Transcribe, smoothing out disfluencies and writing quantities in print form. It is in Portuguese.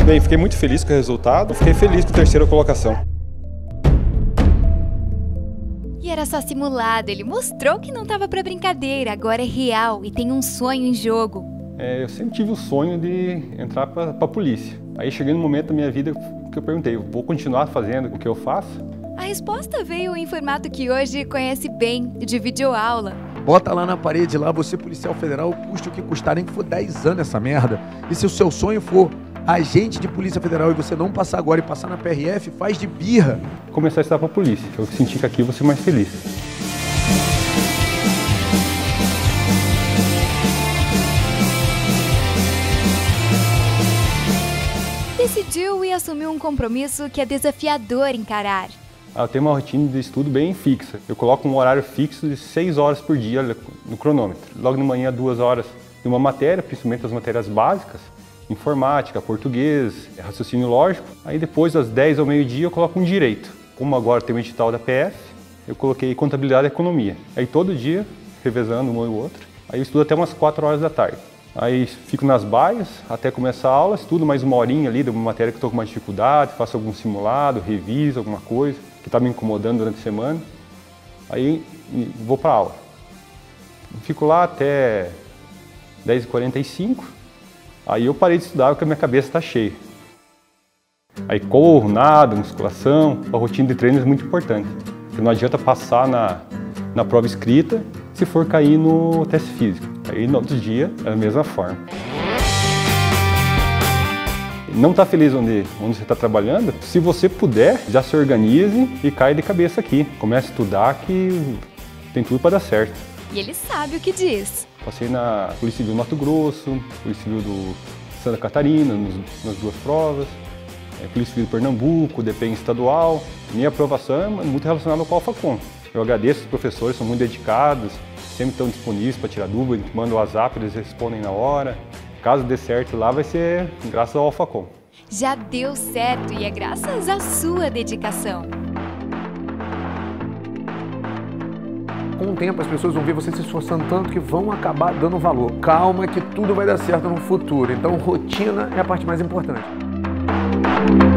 Bem, fiquei muito feliz com o resultado, fiquei feliz com a terceira colocação. E era só simulado, ele mostrou que não estava para brincadeira, agora é real e tem um sonho em jogo. Eu sempre tive o sonho de entrar para a polícia. Aí cheguei num momento da minha vida que eu perguntei, vou continuar fazendo o que eu faço? A resposta veio em formato que hoje conhece bem, de videoaula. Bota lá na parede, lá você, policial federal, custe o que custar, nem que for 10 anos essa merda. E se o seu sonho for agente de polícia federal e você não passar agora e passar na PRF, faz de birra. Começar a estudar para a polícia, eu senti que aqui eu vou ser mais feliz. Decidiu e assumiu um compromisso que é desafiador encarar. Eu tenho uma rotina de estudo bem fixa. Eu coloco um horário fixo de 6 horas por dia no cronômetro. Logo de manhã, 2 horas de uma matéria, principalmente as matérias básicas, informática, português, raciocínio lógico. Aí depois, das 10 ao meio-dia, eu coloco um direito. Como agora tem o edital da PF, eu coloquei contabilidade e economia. Aí todo dia, revezando um e o outro. Aí eu estudo até umas 4 horas da tarde. Aí fico nas baias até começar a aula, estudo mais uma horinha ali de uma matéria que estou com uma dificuldade, faço algum simulado, reviso alguma coisa que está me incomodando durante a semana. Aí vou para a aula. Fico lá até 10h45, aí eu parei de estudar porque a minha cabeça está cheia. Aí corro, nado, musculação, a rotina de treino é muito importante. Porque não adianta passar na prova escrita se for cair no teste físico. Aí no outro dia é a mesma forma. Não está feliz onde você está trabalhando? Se você puder, já se organize e cai de cabeça aqui. Comece a estudar que tem tudo para dar certo. E ele sabe o que diz. Passei na Polícia Civil do Mato Grosso, Polícia Civil do Santa Catarina, nas 2 provas. Polícia Civil do Pernambuco, DPEM estadual. Minha aprovação é muito relacionada com o Alfacom. Eu agradeço os professores, são muito dedicados, sempre estão disponíveis para tirar dúvida, mandam o WhatsApp, eles respondem na hora. Caso dê certo lá, vai ser graças ao Alfacom. Já deu certo e é graças à sua dedicação. Com o tempo, as pessoas vão ver você se esforçando tanto que vão acabar dando valor. Calma que tudo vai dar certo no futuro. Então, rotina é a parte mais importante.